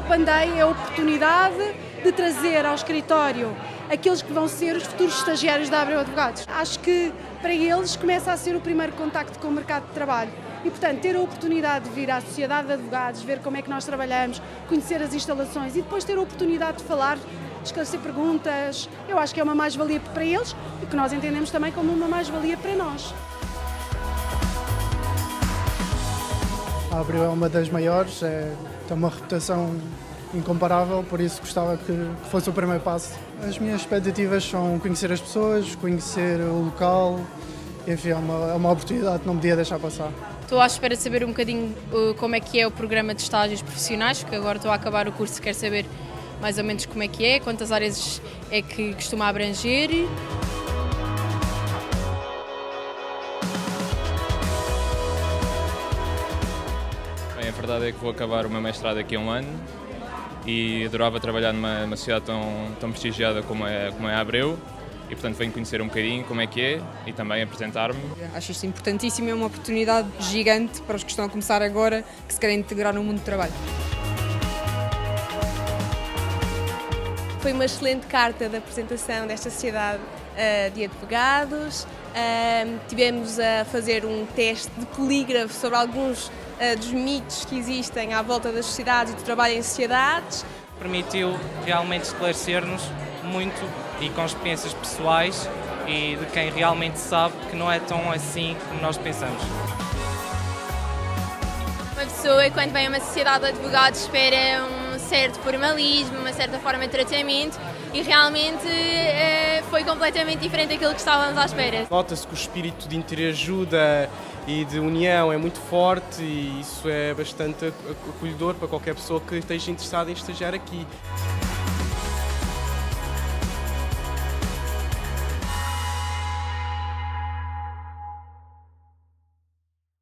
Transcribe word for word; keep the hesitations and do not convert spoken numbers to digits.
Open Day é a oportunidade de trazer ao escritório aqueles que vão ser os futuros estagiários da Abreu Advogados. Acho que para eles começa a ser o primeiro contacto com o mercado de trabalho e, portanto, ter a oportunidade de vir à Sociedade de Advogados, ver como é que nós trabalhamos, conhecer as instalações e depois ter a oportunidade de falar, de esclarecer perguntas, eu acho que é uma mais-valia para eles e que nós entendemos também como uma mais-valia para nós. A Abreu é uma das maiores, é, tem uma reputação incomparável, por isso gostava que fosse o primeiro passo. As minhas expectativas são conhecer as pessoas, conhecer o local, enfim, é uma, é uma oportunidade que não podia deixar passar. Estou à espera de saber um bocadinho uh, como é que é o programa de estágios profissionais, porque agora estou a acabar o curso e quero saber mais ou menos como é que é, quantas áreas é que costuma abranger. Bem, a verdade é que vou acabar o meu mestrado daqui a um ano e adorava trabalhar numa, numa sociedade tão, tão prestigiada como é, como é a Abreu e, portanto, venho conhecer um bocadinho como é que é e também apresentar-me. Acho isto importantíssimo, é uma oportunidade gigante para os que estão a começar agora, que se querem integrar no mundo do trabalho. Foi uma excelente carta de apresentação desta sociedade uh, de advogados. Uh, tivemos a fazer um teste de polígrafo sobre alguns uh, dos mitos que existem à volta das sociedades e do trabalho em sociedades. Permitiu realmente esclarecer-nos muito e com experiências pessoais e de quem realmente sabe que não é tão assim como nós pensamos. Uma pessoa, quando vem a uma sociedade de advogados, espera um certo formalismo, uma certa forma de tratamento e realmente eh, foi completamente diferente daquilo que estávamos à espera. Nota-se que o espírito de interajuda e de união é muito forte e isso é bastante acolhedor para qualquer pessoa que esteja interessada em estagiar aqui.